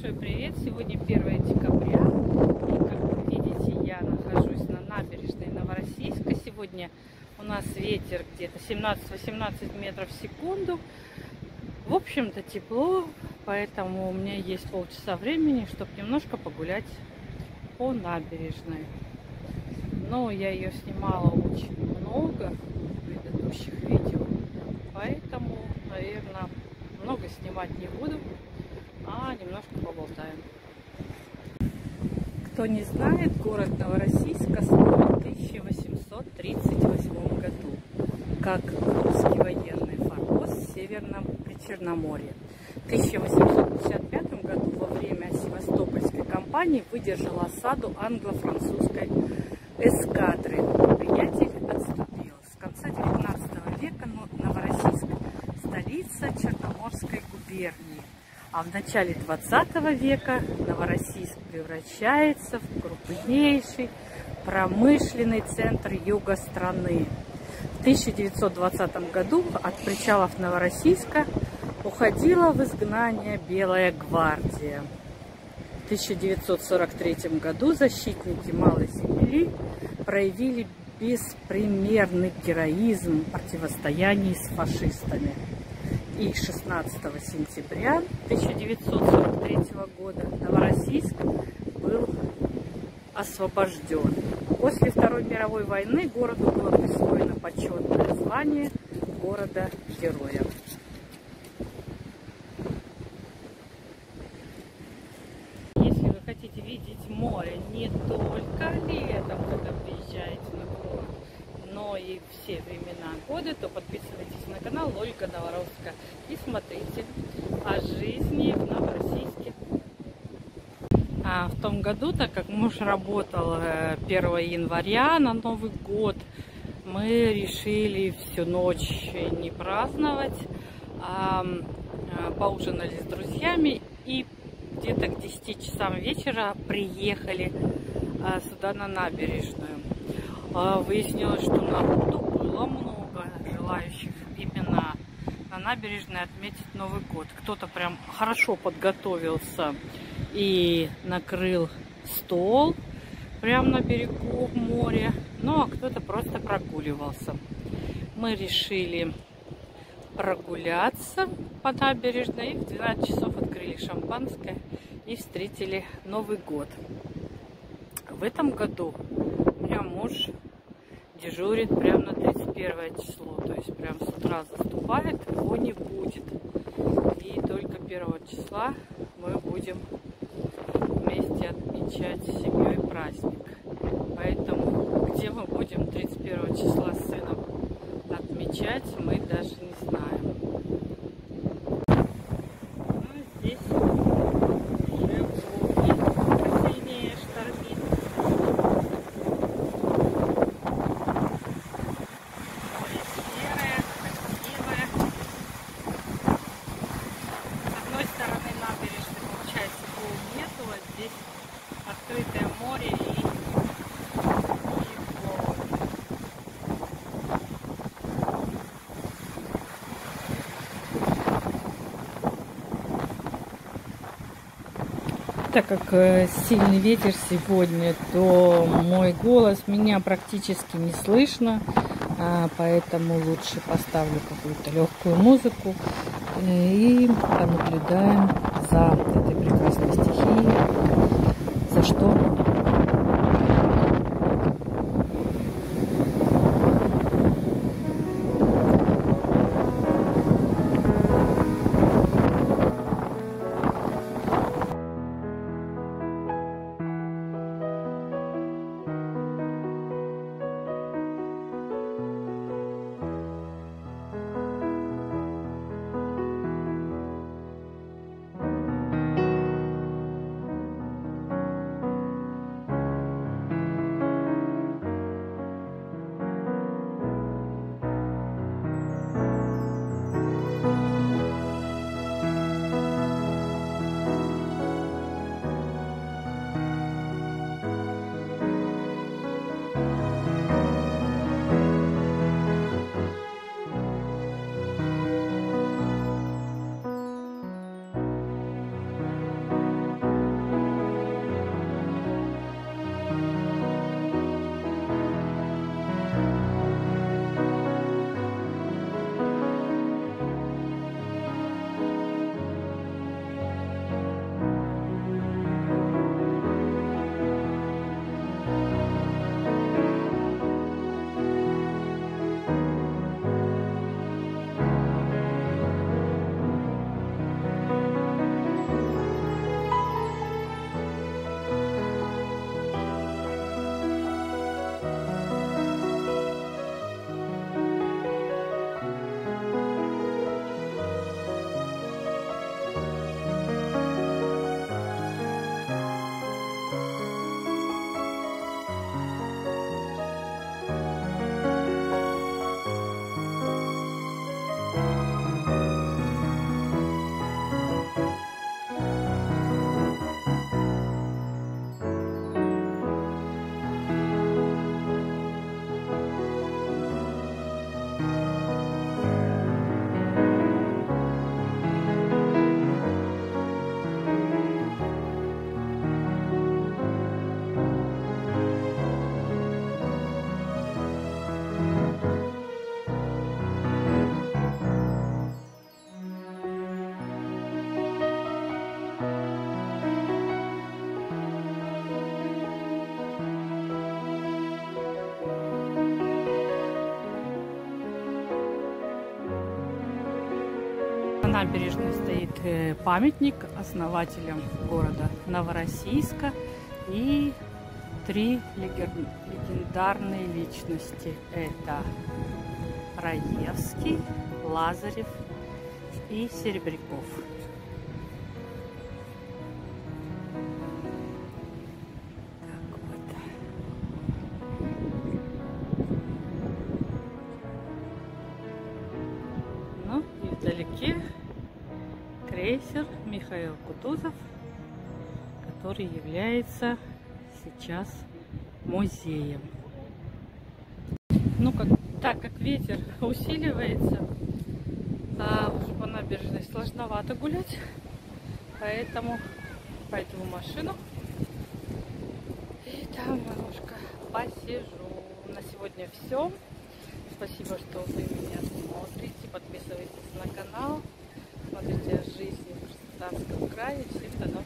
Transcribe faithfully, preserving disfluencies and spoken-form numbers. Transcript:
Большой привет! Сегодня первое декабря, и как вы видите, я нахожусь на набережной Новороссийска. Сегодня у нас ветер где-то семнадцать-восемнадцать метров в секунду. В общем-то тепло, поэтому у меня есть полчаса времени, чтобы немножко погулять по набережной. Но я ее снимала очень много в предыдущих видео, поэтому, наверное, много снимать не буду, а немножко поболтаем. Кто не знает, город Новороссийск основан в тысяча восемьсот тридцать восьмом году как русский военный форпост в Северном Причерноморье. В тысяча восемьсот пятьдесят пятом году во время Севастопольской кампании выдержал осаду англо-французской эскадры. Неприятель отступил. С конца девятнадцатого века Новороссийск – столица Черноморской губернии. А в начале двадцатого века Новороссийск превращается в крупнейший промышленный центр юга страны. В тысяча девятьсот двадцатом году от причалов Новороссийска уходила в изгнание Белая гвардия. В тысяча девятьсот сорок третьем году защитники Малой Земли проявили беспримерный героизм в противостоянии с фашистами. И шестнадцатого сентября тысяча девятьсот сорок третьего года Новороссийск был освобожден. После Второй мировой войны городу было присвоено почетное звание города-героя. Если вы хотите видеть море не только летом, когда приезжаете на курорт, но и все времена года, то подписывайтесь на канал Ольга Новоровская и смотрите о жизни в Новороссийске. А в том году, так как муж работал первого января на Новый год, мы решили всю ночь не праздновать, а поужинали с друзьями и где-то к десяти часам вечера приехали сюда на набережную. Выяснилось, что народу было много желающих именно на набережной отметить Новый год. Кто-то прям хорошо подготовился и накрыл стол прямо на берегу моря, ну а кто-то просто прогуливался. Мы решили прогуляться по набережной, и в двенадцать часов открыли шампанское и встретили Новый год. В этом году у меня муж дежурит прямо на тридцать первое число, то есть прям с утра заступает, его не будет. И только первого числа мы будем вместе отмечать с семьей праздник. Поэтому где мы будем тридцать первого числа с сыном отмечать, мы даже не знаем. Ну, здесь уже сильнее штормит. Море серое, красивое. С одной стороны набережной, получается, волн нету, а здесь открытое море и, и Так как сильный ветер сегодня, то мой голос меня практически не слышно, поэтому лучше поставлю какую-то легкую музыку и понаблюдаем за этой прекрасной стихией, за что набережной стоит памятник основателям города Новороссийска и три легендарные личности. Это Раевский, Лазарев и Серебряков. Так вот. Ну и вдалеке крейсер Михаил Кутузов, который является сейчас музеем. Ну, как, так как ветер усиливается, а уже по набережной сложновато гулять, поэтому пойду в машину и там немножко посижу. На сегодня все. Спасибо, что вы меня смотрите. Подписывайтесь на канал. Смотрите «Жизнь в Краснодарском крае». Всем до